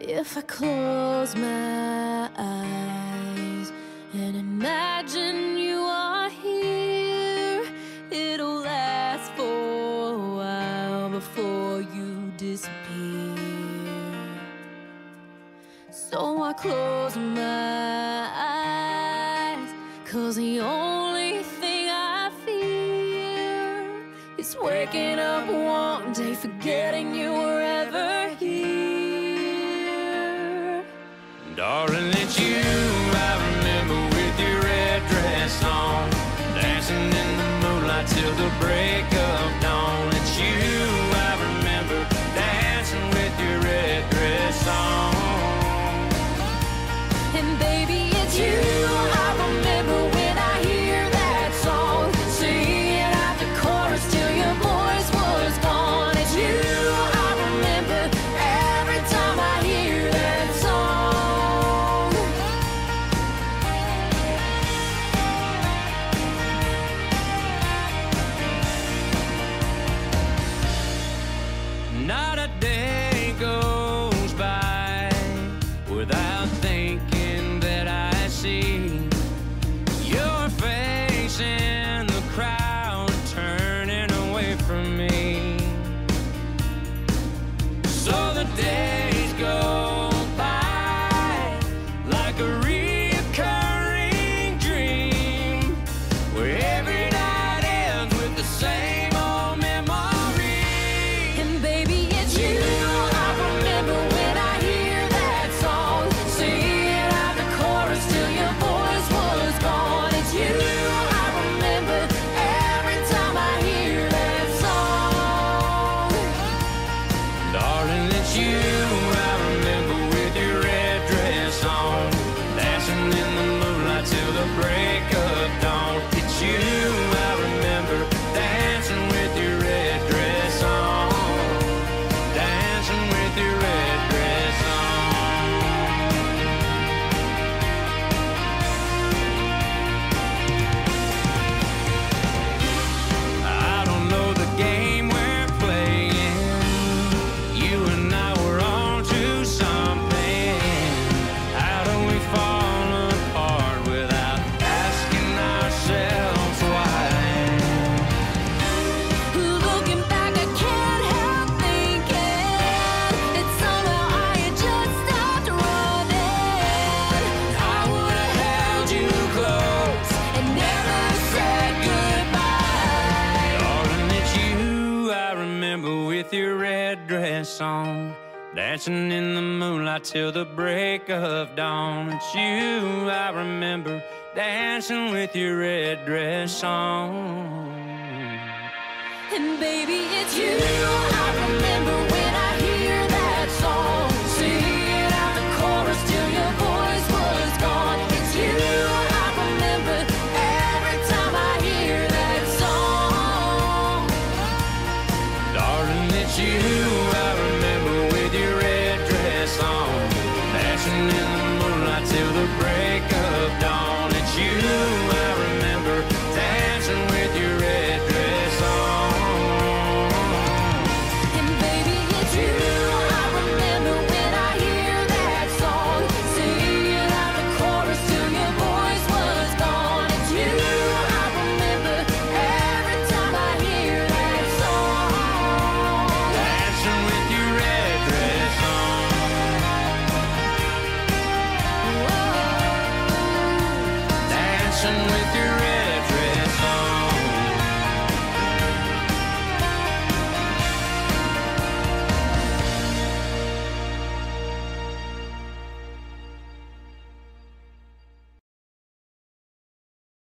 If I close my eyes and imagine you are here, it'll last for a while before you disappear. So I close my eyes, 'cause the only thing I fear is waking up one day forgetting you were ever here. Darling, it's you I remember with your red dress on, dancing in the moonlight till the break of dawn. It's you I remember dancing with your red dress on. And baby, it's you I remember when I hear that song, singing out the chorus till your voice was gone. It's you I remember every time I hear that song. Not a day goes by without thinking that I see your face in the crowd turning away from me. So the days go by like a recurring dream, where every night ends with the same old memory. And baby, it's you I remember when I hear that song, singing out the chorus till your voice was gone. It's you I remember every time I hear that song. Darling, it's you I remember with your red dress on, dancing in the moonlight till the break of dawn. It's you I remember dancing with your red dress on, dancing with your red dress on. I don't know the game we're playing. You and I were on to something. How do we fall apart without asking ourselves why? Looking back, I can't help thinking that somehow I had just stopped running. I would have held you close And never said goodbye. Darling, it's you I remember with your red dress on, dancing in the moonlight till the break of dawn. It's you I remember dancing with your red dress on. And baby, it's you I remember when